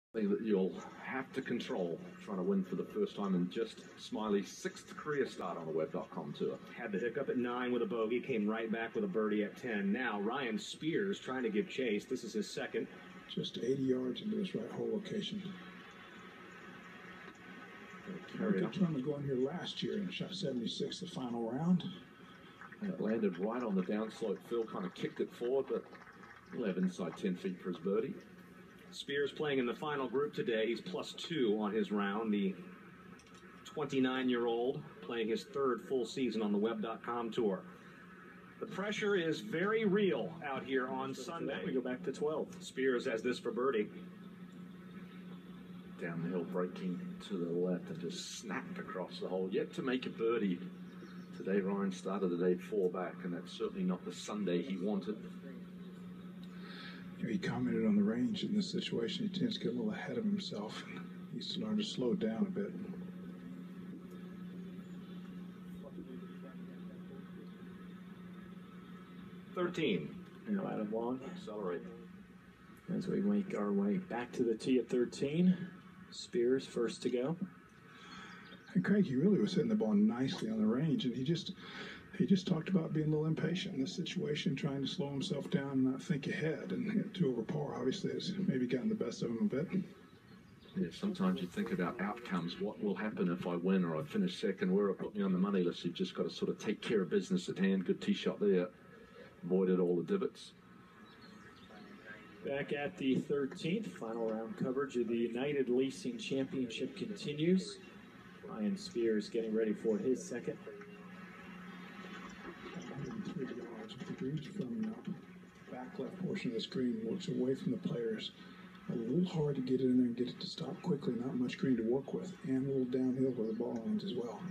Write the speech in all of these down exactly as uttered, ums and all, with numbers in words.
That you'll have to control trying to win for the first time in just Smylie's sixth career start on the web dot com tour. Had the hiccup at nine with a bogey, came right back with a birdie at ten. Now Ryan Spears trying to give chase. This is his second. Just eighty yards into this right hole location. Carry up. Trying to go in here last year and shot seventy-six the final round. And it landed right on the downslope. Phil kind of kicked it forward, but he'll have inside ten feet for his birdie. Spears playing in the final group today. He's plus two on his round. The twenty-nine-year-old playing his third full season on the web dot com tour. The pressure is very real out here on Sunday. We go back to twelve. Spears has this for birdie. Down the hill, breaking to the left and just snapped across the hole. Yet to make a birdie today. Ryan started the day four back, and that's certainly not the Sunday he wanted. He commented on the range in this situation. He tends to get a little ahead of himself. He needs to learn to slow down a bit. thirteen. Now Adam Long. Accelerate. As we make our way back to the tee at thirteen. Spears first to go. And Craig, he really was hitting the ball nicely on the range, and he just he just talked about being a little impatient in this situation, trying to slow himself down and not think ahead, and hit two over par. Obviously, it's maybe gotten the best of him a bit. Yeah, sometimes you think about outcomes. What will happen if I win or I finish second? Where it put me on the money list? You've just got to sort of take care of business at hand. Good tee shot there. Avoided all the divots. Back at the thirteenth, final round coverage of the United Leasing Championship continues. Ryan Spears getting ready for his second. one hundred three yards. If the green's from the back left portion of the screen works away from the players, a little hard to get it in there and get it to stop quickly. Not much green to work with, and a little downhill where the ball lands as well.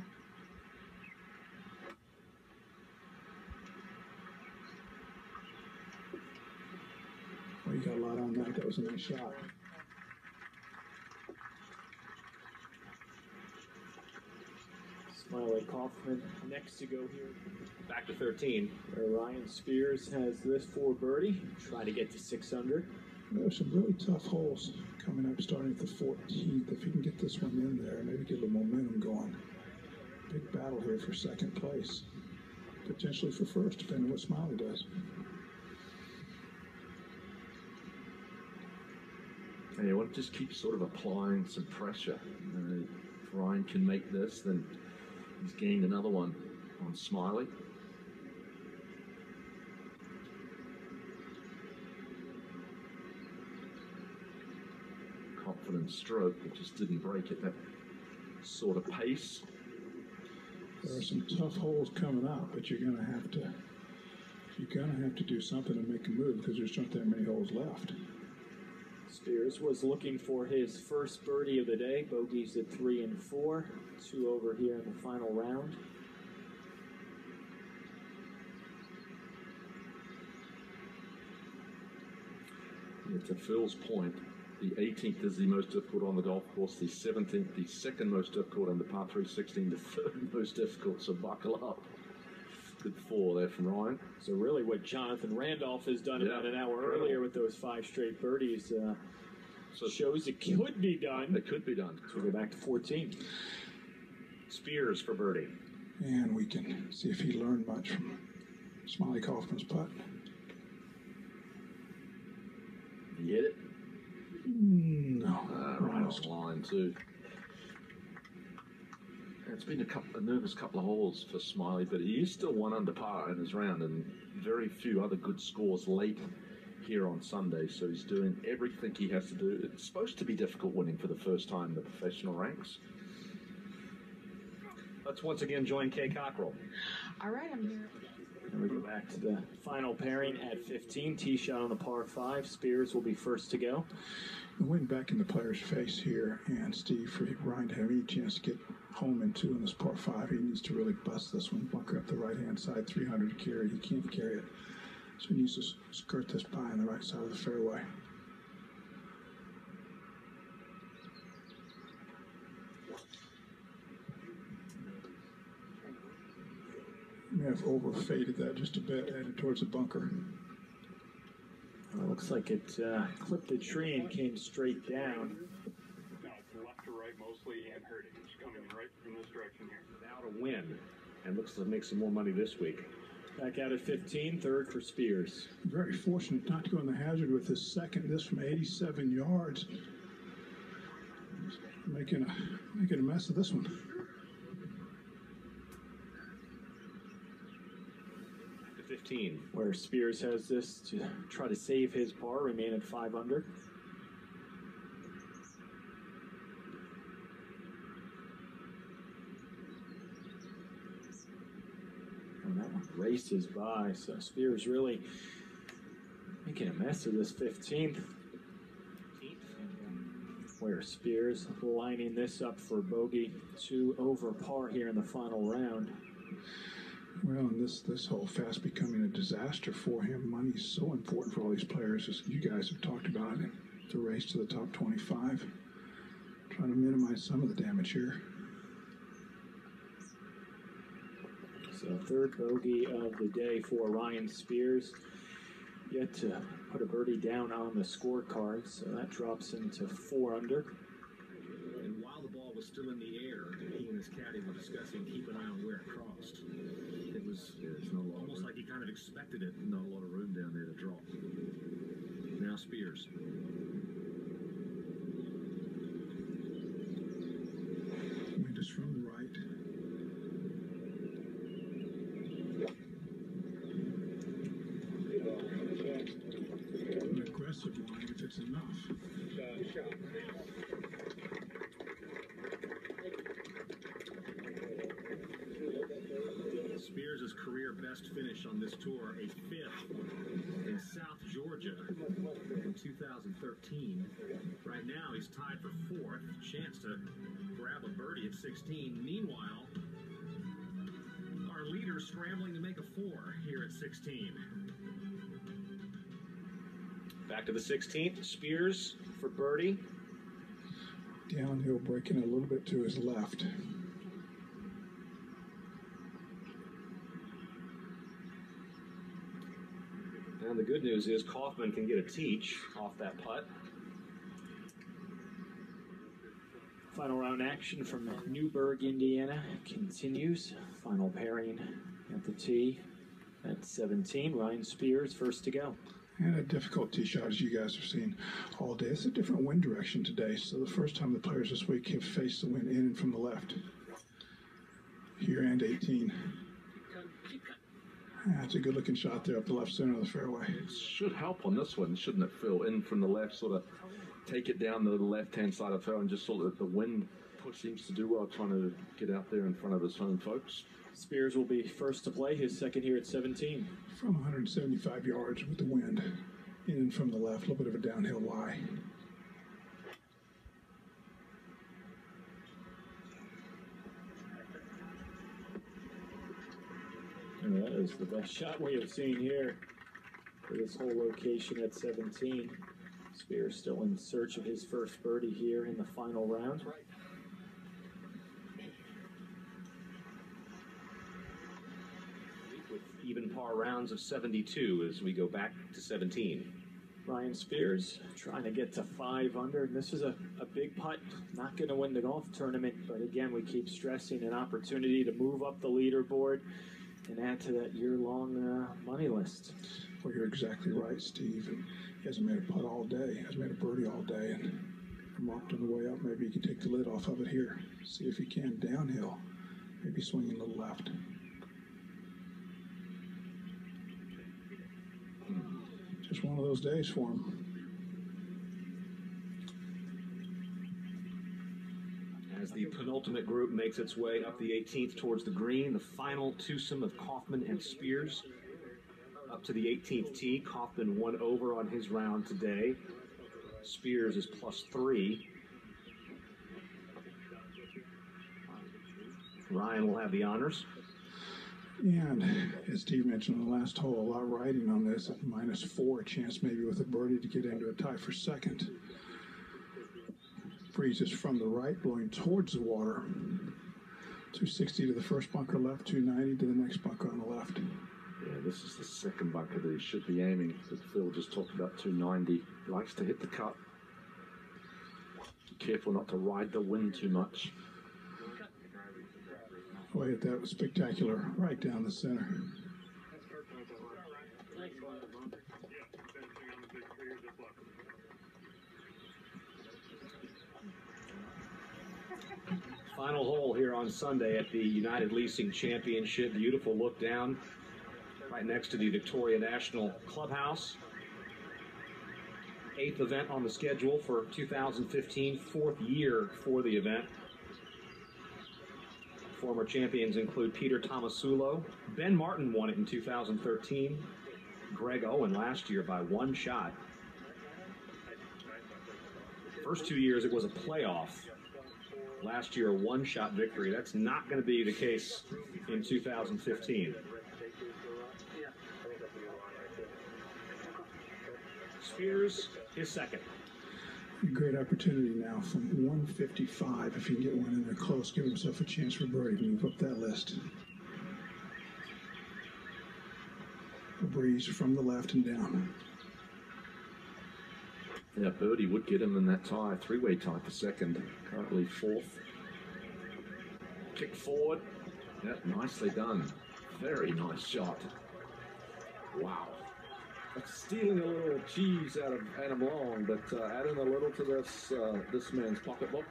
Well, you got a lot on that. That was a nice shot. Smylie Kaufman next to go here. Back to thirteen. Where Ryan Spears has this for birdie. Try to get to six under. There's some really tough holes coming up starting at the fourteenth. If he can get this one in there, maybe get a little momentum going. Big battle here for second place. Potentially for first, depending on what Smylie does. And you want to just keep sort of applying some pressure. Uh, if Ryan can make this, then he's gained another one on Smylie. Confident stroke, but just didn't break at that sort of pace. There are some tough holes coming up, but you're going to have to you're going to have to do something to make a move because there's not that many holes left. Spears was looking for his first birdie of the day. Bogeys at three and four. Two over here in the final round. Yeah, to Phil's point, the eighteenth is the most difficult on the golf course. The seventeenth, the second most difficult, and the par three sixteen, the third most difficult. So buckle up. Good four there from Ryan. So really what Jonathan Randolph has done Yeah, about an hour incredible. earlier with those five straight birdies uh, So shows it could be done. it could be done. So we go back to fourteen. Spears for birdie. And we can see if he learned much from Smylie Kaufman's putt. You hit it? No. Uh, right off the line, too. It's been a couple, a nervous couple of holes for Smylie, but he is still one under par in his round, and very few other good scores late here on Sunday. So he's doing everything he has to do. It's supposed to be difficult winning for the first time in the professional ranks. Let's once again join Kay Cockrell. All right, I'm here. And we go back to the final pairing at fifteen. Tee shot on the par five. Spears will be first to go. The wind back in the player's face here, and Steve, for Ryan to have any chance to get home in two in this par five, he needs to really bust this one, bunker up the right-hand side, three hundred to carry. He can't carry it, so he needs to skirt this by on the right side of the fairway. May have overfaded that just a bit, headed towards the bunker. Well, looks like it uh, clipped the tree and came straight down. No, it's left to right mostly and hurting. It's coming right from this direction here. Without a win, and looks to make some more money this week. Back out at fifteen, third for Spears. Very fortunate not to go in the hazard with his second. This from eighty-seven yards. Making a, making a mess of this one. fifteen. Where Spears has this to try to save his par, remain at five under. And that one races by, so Spears really making a mess of this fifteenth. Where Spears lining this up for bogey, two over par here in the final round. Well, and this this whole fast becoming a disaster for him. Money's so important for all these players, as you guys have talked about it. The race to the top twenty-five. Trying to minimize some of the damage here. So third bogey of the day for Ryan Spears. Yet to put a birdie down on the scorecard, so that drops into four under. And while the ball was still in the air, he and his caddy were discussing keep an eye on where it crossed. It was Yeah, there's not a lot almost of like he kind of expected it. not a lot of room down there to drop. Now Spears. Wind is from the right. An aggressive line if it's enough. Spears' career best finish on this tour, a fifth in South Georgia in two thousand thirteen. Right now, he's tied for fourth. Chance to grab a birdie at sixteen. Meanwhile, our leader scrambling to make a four here at sixteen. Back to the sixteenth. Spears for birdie. Downhill breaking a little bit to his left. And the good news is Kaufman can get a teach off that putt. Final round action from Newburgh, Indiana continues. Final pairing at the tee at seventeen. Ryan Spears first to go. And a difficult tee shot, as you guys have seen all day. It's a different wind direction today. So the first time the players this week have faced the wind in and from the left. Here and eighteen. That's a good looking shot there up the left center of the fairway. It should help on this one, shouldn't it, Phil? In from the left, sort of take it down the left-hand side of the fairway and just sort of the wind seems to do well trying to get out there in front of his home folks. Spears will be first to play, his second here at seventeen. From one hundred seventy-five yards with the wind in and from the left, a little bit of a downhill lie. And that is the best shot we have seen here for this whole location at seventeen. Spears still in search of his first birdie here in the final round. With even par rounds of seventy-two as we go back to seventeen. Ryan Spears trying to get to five under, and this is a, a big putt. Not going to win the golf tournament, but again, we keep stressing an opportunity to move up the leaderboard and add to that year-long uh, money list. Well, you're exactly right, Steve. And he hasn't made a putt all day. He hasn't made a birdie all day. And from up on the way up, maybe he can take the lid off of it here. See if he can downhill. Maybe swinging a little left. Just one of those days for him. As the penultimate group makes its way up the eighteenth towards the green, the final twosome of Kaufman and Spears. Up to the eighteenth tee, Kaufman one over on his round today. Spears is plus three. Ryan will have the honors. And as Steve mentioned on the last hole, a lot riding on this at minus four, chance maybe with a birdie to get into a tie for second. Breeze is from the right, blowing towards the water. two sixty to the first bunker left, two ninety to the next bunker on the left. Yeah, this is the second bunker that he should be aiming. But Phil just talked about two ninety. Likes to hit the cut. Be careful not to ride the wind too much. Oh, hit that was spectacular, right down the center. Final hole here on Sunday at the United Leasing Championship. Beautiful look down right next to the Victoria National Clubhouse. Eighth event on the schedule for two thousand fifteen, fourth year for the event. Former champions include Peter Tomasulo. Ben Martin won it in two thousand thirteen. Greg Owen last year by one shot. First two years it was a playoff. Last year a one-shot victory. That's not going to be the case in two thousand fifteen. Spears, his second. Great opportunity now from one fifty-five. If he can get one in there close, give himself a chance for birdie. Move up that list. A breeze from the left and down. Yeah, birdie would get him in that tie, three-way tie for second. Currently fourth. Kick forward. Yeah, nicely done. Very nice shot. Wow. That's stealing a little cheese out of Adam Long, but uh, adding a little to this uh, this man's pocketbook.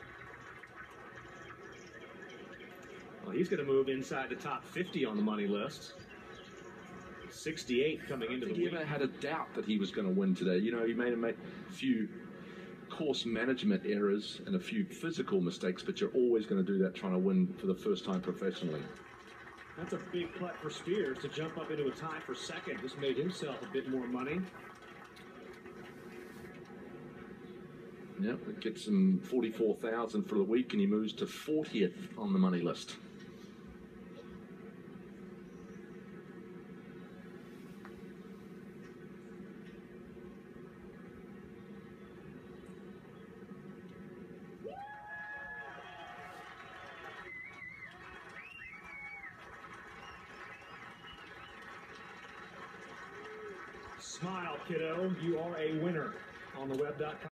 Well, he's going to move inside the top fifty on the money list. sixty-eight coming into the He week. ever had a doubt that he was going to win today. You know, he made a few course management errors and a few physical mistakes, but you're always going to do that trying to win for the first time professionally. That's a big putt for Spears to jump up into a tie for second. Just made himself a bit more money. Yep, it gets him forty-four thousand for the week, and he moves to fortieth on the money list. Smile, kiddo. You are a winner on the web dot com.